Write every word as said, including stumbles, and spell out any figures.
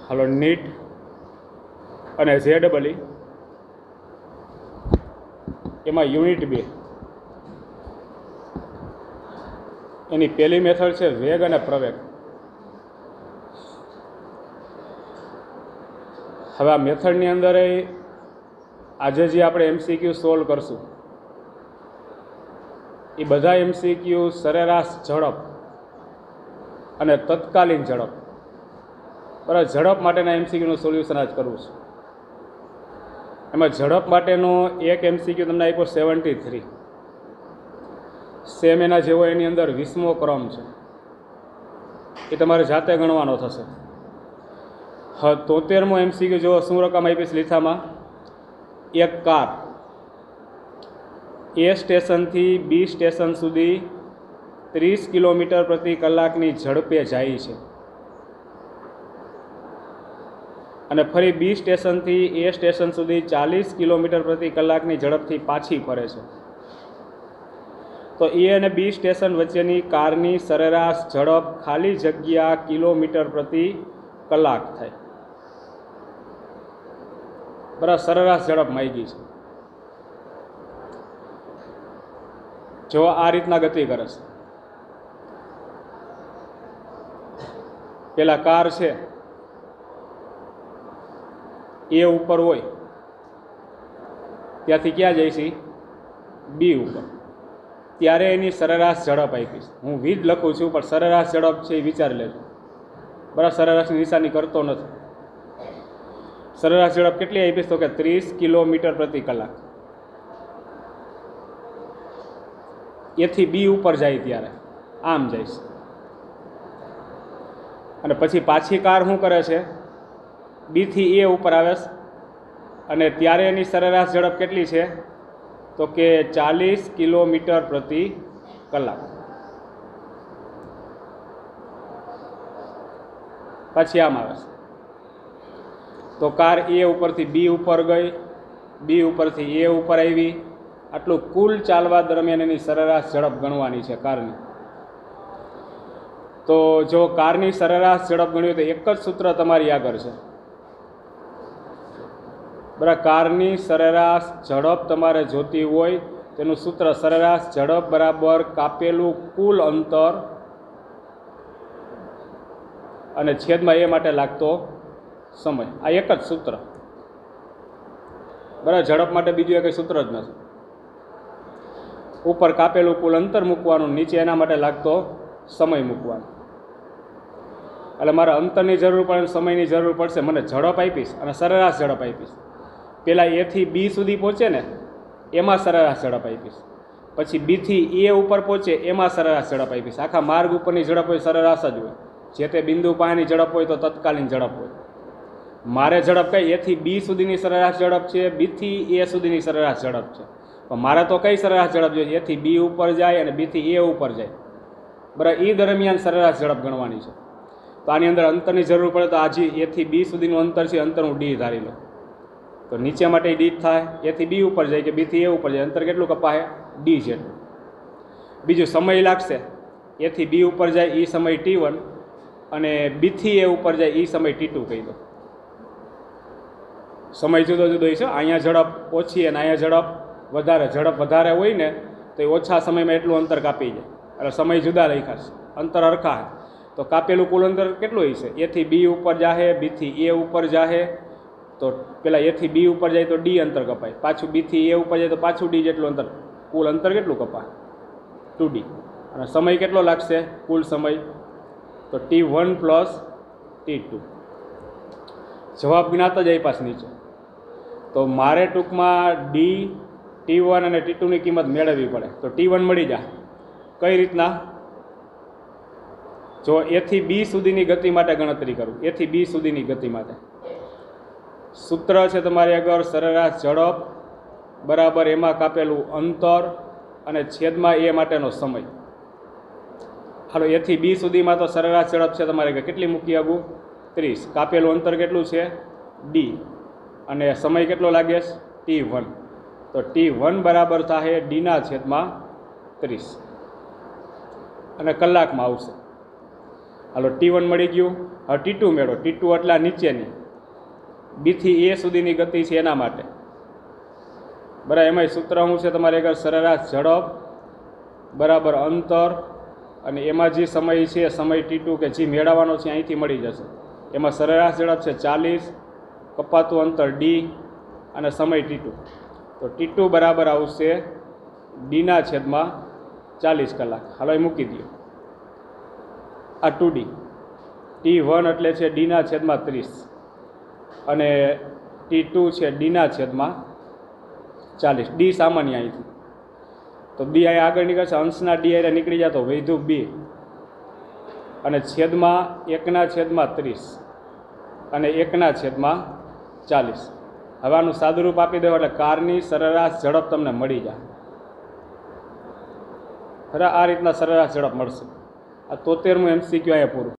હાલો NEET અને જે double E એમાં યુનિટ બે એની પહેલી મેથડ છે વેગ અને પ્રવેગ. હવે આ મેથડની અંદર આજે જે આપણે એમસીક્યુ સોલ્વ કરશું એ બધા એમસીક્યુ સરેરાશ ઝડપ અને તત્કાલીન ઝડપ બરાબર ઝડપ માટેના એમસીક્યુનું સોલ્યુશન આજ કરવું છે. એમાં ઝડપ માટેનો એક એમસીક્યુ તમને આપ્યો સેવન્ટી થ્રી સેમ એના જેવો એની અંદર વીસમો ક્રમ છે એ તમારે જાતે ગણવાનો થશે. હા તોતેરમો એમસીક્યુ જો શું રકમ આપીશ લીથામાં એક કાર એ સ્ટેશનથી બી સ્ટેશન સુધી ત્રીસ કિલોમીટર પ્રતિ કલાકની ઝડપે જાય છે અને ફરી બી સ્ટેશનથી એ સ્ટેશન સુધી ચાલીસ કિલોમીટર પ્રતિ કલાકની ઝડપથી પાછી ફરે છે. તો એ અને બી સ્ટેશન વચ્ચેની કારની સરેરાશ ઝડપ ખાલી જગ્યા કિલોમીટર પ્રતિ કલાક થાય. બરાબર સરેરાશ ઝડપ માંગી છે. જો આ રીતના ગતિ કરે છે, પેલા કાર છે એ ઉપર હોય ત્યાંથી ક્યાં જાય છે બી ઉપર, ત્યારે એની સરેરાશ ઝડપ આપીશ. હું વીજ લખું છું પણ સરેરાશ ઝડપ છે એ વિચારી લેજો. બરાબર સરેરાશની નિશાની કરતો નથી. સરેરાશ ઝડપ કેટલી આપીશ તો કે ત્રીસ કિલોમીટર પ્રતિ કલાક. એથી બી ઉપર જાય ત્યારે આમ જાય છે અને પછી પાછી કાર શું કરે છે બીથી એ ઉપર આવે છે અને ત્યારે એની સરેરાશ ઝડપ કેટલી છે તો કે ચાલીસ કિલોમીટર પ્રતિ કલાક. પછી આમ આવે છે તો કાર એ ઉપરથી બી ઉપર ગઈ, બી ઉપરથી એ ઉપર આવી, આટલું કુલ ચાલવા દરમિયાન એની સરેરાશ ઝડપ ગણવાની છે કારની. તો જો કારની સરેરાશ ઝડપ ગણવી તો એક જ સૂત્ર તમારી આગળ છે. બરાબર કારની સરેરાશ ઝડપ તમારે જોતી હોય તેનું સૂત્ર સરેરાશ ઝડપ બરાબર કાપેલું કુલ અંતર અને છેદમાં એ માટે લાગતો સમય. આ એક જ સૂત્ર. બરાબર ઝડપ માટે બીજું કંઈ સૂત્ર જ નથી. ઉપર કાપેલું કુલ અંતર મૂકવાનું, નીચે એના માટે લાગતો સમય મૂકવાનો. એટલે મારે અંતરની જરૂર પડે સમયની જરૂર પડશે. મને ઝડપ આપીશ અને સરેરાશ ઝડપ આપીશ. પહેલાં એથી બી સુધી પહોંચે ને એમાં સરેરાશ ઝડપ આપીશ, પછી બીથી એ ઉપર પહોંચે એમાં સરેરાશ ઝડપ આપીશ. આખા માર્ગ ઉપરની ઝડપ હોય સરેરાશ જ હોય. જે તે બિંદુ પાસેની ઝડપ હોય તો તત્કાલીન ઝડપ હોય. મારે ઝડપ કઈ એથી બી સુધીની સરેરાશ ઝડપ છે, બીથી એ સુધીની સરેરાશ ઝડપ છે. પણ મારે તો કઈ સરેરાશ ઝડપ જોઈએ એથી બી ઉપર જાય અને બીથી એ ઉપર જાય. બરાબર એ દરમિયાન સરેરાશ ઝડપ ગણવાની છે. તો આની અંદર અંતરની જરૂર પડે તો આજે એથી બી સુધીનું અંતર છે, અંતર હું ડી ધારી લઉં તો નીચે માટે ડી થાય. એથી બી ઉપર જાય કે બીથી એ ઉપર જાય અંતર કેટલું કપાય ડી જેટલું. બીજું સમય લાગશે. એથી બી ઉપર જાય એ સમય ટી વન અને બીથી એ ઉપર જાય એ સમય ટી ટુ કહી દો. સમય જુદો જુદો છે. અહીંયા ઝડપ ઓછી અને અહીંયા ઝડપ વધારે. ઝડપ વધારે હોય ને તો એ ઓછા સમયમાં એટલું અંતર કાપી જાય. એટલે સમય જુદા લખાશે, અંતર હરખા. તો કાપેલું કુલ અંતર કેટલું હશે? એથી બી ઉપર જાહે, બીથી એ ઉપર જાહે તો પેલા એથી બી ઉપર જાય તો ડી અંતર કપાય, પાછું બીથી એ ઉપર જાય તો પાછું ડી જેટલું અંતર. કુલ અંતર કેટલું કપાય? Two D. અને સમય કેટલો લાગશે કુલ સમય? તો T one plus T two. જવાબ જ્ઞાત જ આપ્યા નીચે. તો મારે ટૂંકમાં ડી ટી વન અને ટી ટુની કિંમત મેળવવી પડે. તો ટી વન મળી જાય કઈ રીતના? જો એથી બી સુધીની ગતિ માટે ગણતરી કરું, એથી બી સુધીની ગતિ માટે સૂત્ર છે તમારી આગળ સરેરાશ ઝડપ બરાબર એમાં કાપેલું અંતર અને છેદમાં એ માટેનો સમય. હાલો એથી બી સુધીમાં તો સરેરાશ ઝડપ છે તમારે કેટલી મૂકી આગું? ત્રીસ. કાપેલું અંતર કેટલું છે? ડી. અને સમય કેટલો લાગે? T one. તો ટી વન બરાબર થાય ડીના છેદમાં ત્રીસ અને કલાકમાં આવશે. હાલો ટી વન મળી ગયું. હવે ટી ટુ મેળવો. ટી ટુ એટલે આ નીચેની બીથી એ સુધીની ગતિ છે એના માટે. બરાબર, એમાંય સૂત્ર શું છે તમારે આગળ? સરેરાશ ઝડપ બરાબર અંતર, અને એમાં જે સમય છે સમય ટી ટુ કે જે મેળવવાનો છે અહીંથી મળી જશે. એમાં સરેરાશ ઝડપ છે ચાલીસ, કપાતું અંતર ડી અને સમય ટી ટુ. તો ટી ટુ બરાબર આવશે ડીના છેદમાં ચાલીસ કલાક. હાલો એ મૂકી દો. આ ટુ ડી. ટી વન એટલે છે ડીના છેદમાં ત્રીસ અને ટી ટુ છે ડીના છેદમાં ચાલીસ. ડી સામાન્ય અહીંથી તો બી અહીં આગળ નીકળશે. અંશના ડી આરે નીકળી જાય તો વૈધું બી અને છેદમાં એકના છેદમાં ત્રીસ અને એકના છેદમાં ચાલીસ. હવે આનું સાદુરૂપ આપી દેવું એટલે કારની સરેરાશ ઝડપ તમને મળી જાય. ખરા આ રીતના સરેરાશ ઝડપ મળશે. આ તોતેરમું એમસીક્યુ અહીંયા પૂરું.